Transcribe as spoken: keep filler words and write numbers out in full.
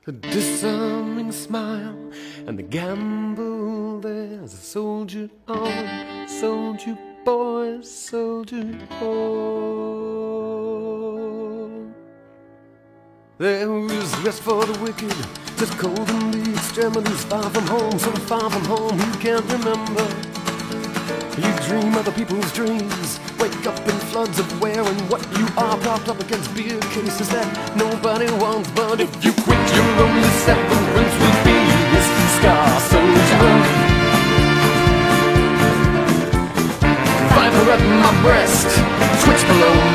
The disarming smile and the gamble. There's a soldier on, soldier boy, soldier boy. There is rest for the wicked, there's cold in the extremities, far from home, so far from home you can't remember. You dream other people's dreams, wake up in floods of where and what you are, propped up against beer cases that nobody wants. But if you quit, your only severance will be this scar soldier. Viper at my breast, twitch below